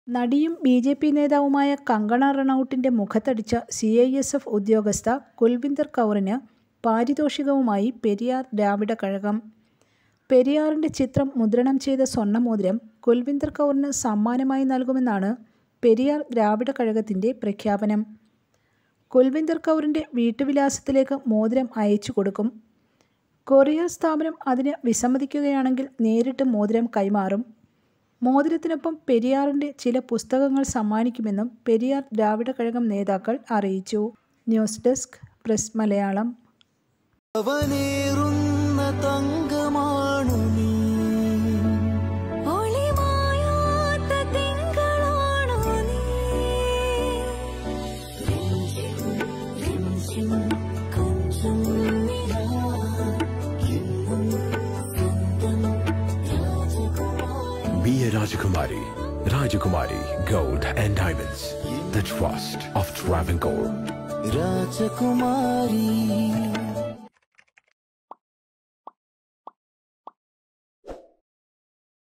നടിയും ബി.ജെ.പി. നേതാവുമായ കങ്കണ റണൌട്ടിന്റെ മുഖത്തടിച്ച CISF ഉദ്യോഗസ്ഥ കുൽവിന്ദർ കൗറിന് പാരിതോഷികവുമായി പെരിയാർ ദ്രാവിഡ കഴകം. പെരിയാറിന്റെ ചിത്രം മുദ്രണം ചെയ്ത സ്വർണ്ണമോതിരം കുൽവിന്ദർ കൗറിന് സമ്മാനമായി നൽകുമെന്നാണ് പെരിയാർ ദ്രാവിഡ കഴകത്തിന്റെ പ്രഖ്യാപനം. കുൽവിന്ദർ കൗറിന്റെ വീട്ടുവിലാസത്തിലേക്ക് മോതിരം അയച്ചു കൊടുക്കും. കൊറിയർ സ്ഥാപനം അതിന് വിസമ്മതിക്കുകയാണെങ്കിൽ നേരിട്ട് മോതിരം കൈമാറും. മോതിരത്തിനൊപ്പം പെരിയാറിന്റെ ചില പുസ്തകങ്ങൾ സമ്മാനിക്കുമെന്നും പെരിയാർ ദ്രാവിഡ കഴകം നേതാക്കൾ അറിയിച്ചു. News desk press Malayalam. Be a Rajakumari. Rajakumari Gold and Diamonds. The trust of Travancore. Rajakumari.